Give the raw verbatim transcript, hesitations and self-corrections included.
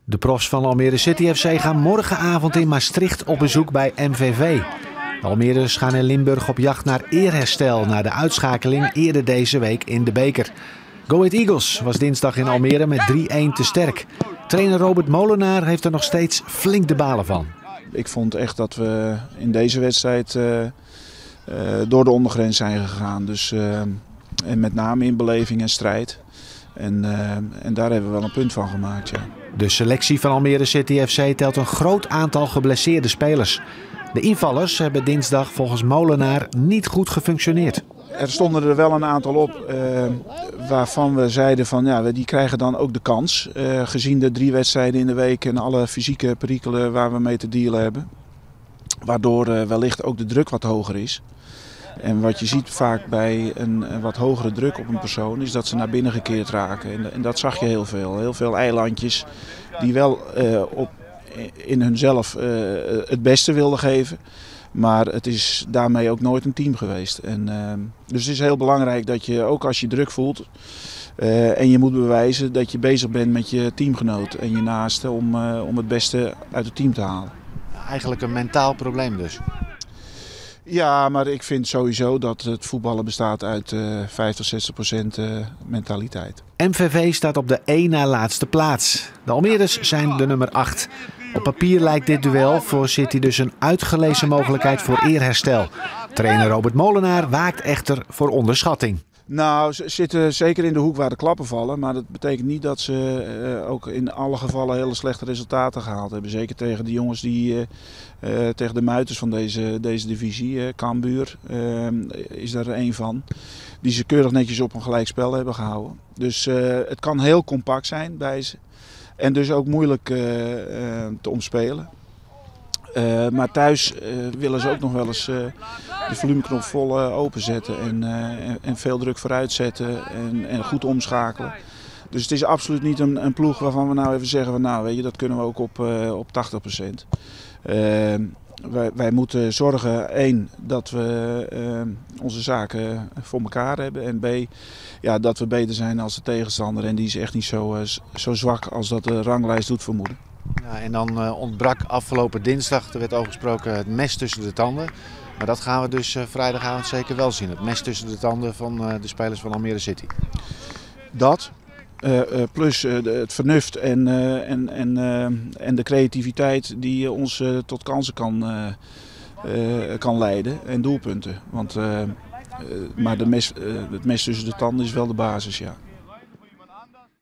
De profs van Almere City F C gaan morgenavond in Maastricht op bezoek bij M V V. De Almere's gaan in Limburg op jacht naar eerherstel na de uitschakeling eerder deze week in de beker. Go Ahead Eagles was dinsdag in Almere met drie-een te sterk. Trainer Robert Molenaar heeft er nog steeds flink de balen van. Ik vond echt dat we in deze wedstrijd uh, uh, door de ondergrens zijn gegaan. Dus, uh, en met name in beleving en strijd. En, uh, en daar hebben we wel een punt van gemaakt. Ja. De selectie van Almere City F C telt een groot aantal geblesseerde spelers. De invallers hebben dinsdag volgens Molenaar niet goed gefunctioneerd. Er stonden er wel een aantal op uh, waarvan we zeiden van ja, die krijgen dan ook de kans. Uh, gezien de drie wedstrijden in de week en alle fysieke perikelen waar we mee te dealen hebben. Waardoor uh, wellicht ook de druk wat hoger is. En wat je ziet vaak bij een, een wat hogere druk op een persoon is dat ze naar binnen gekeerd raken. En, en dat zag je heel veel. Heel veel eilandjes die wel uh, op, in hunzelf uh, het beste wilden geven. Maar het is daarmee ook nooit een team geweest. En, uh, dus het is heel belangrijk dat je, ook als je druk voelt uh, en je moet bewijzen dat je bezig bent met je teamgenoot en je naaste om, uh, om het beste uit het team te halen. Eigenlijk een mentaal probleem dus. Ja, maar ik vind sowieso dat het voetballen bestaat uit uh, vijftig, zestig procent uh, mentaliteit. M V V staat op de één na laatste plaats. De Almere's zijn de nummer acht. Op papier lijkt dit duel voor City dus een uitgelezen mogelijkheid voor eerherstel. Trainer Robert Molenaar waakt echter voor onderschatting. Nou, ze zitten zeker in de hoek waar de klappen vallen. Maar dat betekent niet dat ze uh, ook in alle gevallen hele slechte resultaten gehaald hebben. Zeker tegen de jongens die, uh, uh, tegen de muiters van deze, deze divisie. Uh, Cambuur uh, is daar één van. Die ze keurig netjes op een gelijkspel hebben gehouden. Dus uh, het kan heel compact zijn bij ze. En dus ook moeilijk uh, uh, te omspelen. Uh, maar thuis uh, willen ze ook nog wel eens uh, de volumeknop vol uh, openzetten en, uh, en, en veel druk vooruit zetten en, en goed omschakelen. Dus het is absoluut niet een, een ploeg waarvan we nou even zeggen van nou weet je, dat kunnen we ook op, uh, op tachtig procent. Uh, wij, wij moeten zorgen, één, dat we uh, onze zaken voor elkaar hebben en B, ja, dat we beter zijn als de tegenstander en die is echt niet zo, uh, zo zwak als dat de ranglijst doet vermoeden. Ja, en dan uh, ontbrak afgelopen dinsdag, er werd over gesproken, het mes tussen de tanden. Maar dat gaan we dus uh, vrijdagavond zeker wel zien. Het mes tussen de tanden van uh, de spelers van Almere City. Dat, uh, uh, plus uh, de, het vernuft en, uh, en, en, uh, en de creativiteit die uh, ons uh, tot kansen kan, uh, uh, kan leiden en doelpunten. Want, uh, uh, maar de mes, uh, het mes tussen de tanden is wel de basis, ja.